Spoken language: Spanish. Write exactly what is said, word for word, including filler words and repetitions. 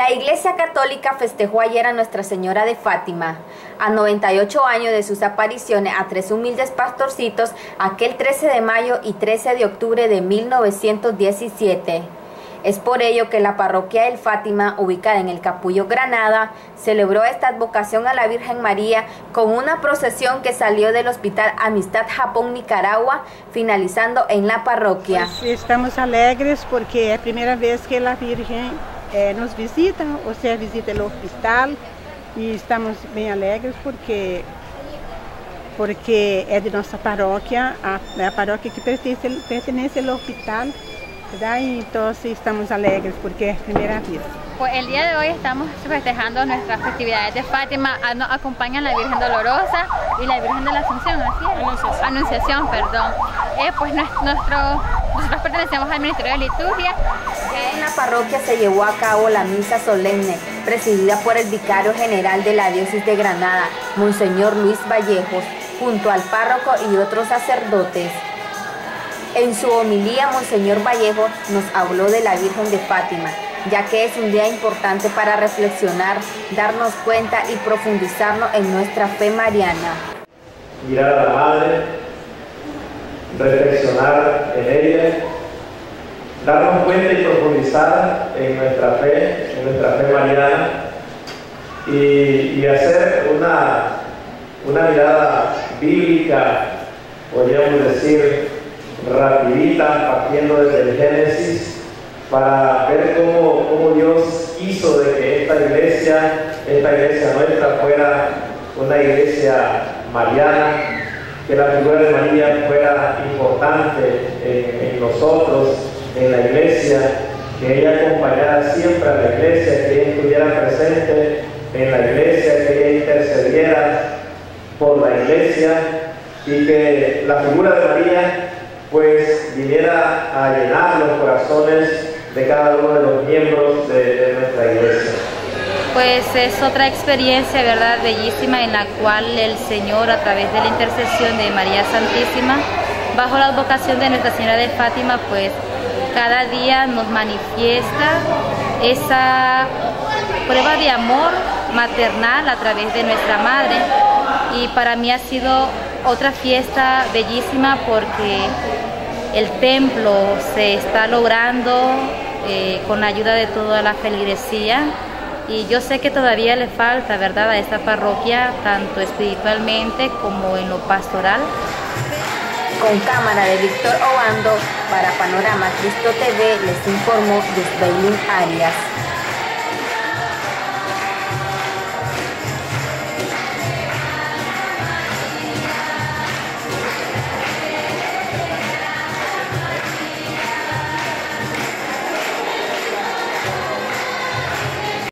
La Iglesia Católica festejó ayer a Nuestra Señora de Fátima, a noventa y ocho años de sus apariciones a tres humildes pastorcitos, aquel trece de mayo y trece de octubre de mil novecientos diecisiete. Es por ello que la parroquia del Fátima, ubicada en el Capullo, Granada, celebró esta advocación a la Virgen María con una procesión que salió del Hospital Amistad Japón, Nicaragua, finalizando en la parroquia. Pues estamos alegres porque es la primera vez que la Virgen eh, nos visita, o sea, visita el hospital, y estamos bien alegres porque, porque es de nuestra parroquia, a, la parroquia que pertenece, pertenece al hospital. Y entonces estamos alegres porque es primera vez. Pues el día de hoy estamos festejando nuestras festividades de Fátima. Nos acompañan la Virgen Dolorosa y la Virgen de la Asunción, ¿así es? Anunciación. Anunciación, perdón. Eh, pues nuestro, nosotros pertenecemos al Ministerio de Liturgia. En la parroquia se llevó a cabo la misa solemne, presidida por el vicario general de la diócesis de Granada, Monseñor Luis Vallejos, junto al párroco y otros sacerdotes. En su homilía, Monseñor Vallejo nos habló de la Virgen de Fátima, ya que es un día importante para reflexionar, darnos cuenta y profundizarnos en nuestra fe mariana. Mirar a la Madre, reflexionar en ella, darnos cuenta y profundizar en nuestra fe, en nuestra fe mariana, y, y hacer una, una mirada bíblica, podríamos decir, rapidita, partiendo desde el Génesis, para ver cómo, cómo Dios hizo de que esta iglesia, esta iglesia nuestra fuera una iglesia mariana, que la figura de María fuera importante en, en nosotros, en la iglesia, que ella acompañara siempre a la iglesia, que ella estuviera presente en la iglesia, que ella intercediera por la iglesia, y que la figura de María pues viniera a llenar los corazones de cada uno de los miembros de, de nuestra iglesia. Pues es otra experiencia, ¿verdad?, bellísima, en la cual el Señor, a través de la intercesión de María Santísima, bajo la advocación de Nuestra Señora de Fátima, pues cada día nos manifiesta esa prueba de amor maternal a través de nuestra Madre. Y para mí ha sido otra fiesta bellísima porque el templo se está logrando eh, con la ayuda de toda la feligresía, y yo sé que todavía le falta, ¿verdad?, a esta parroquia, tanto espiritualmente como en lo pastoral. Con cámara de Víctor Obando, para Panorama Cristo T V, les informó Yusbeilín Arias.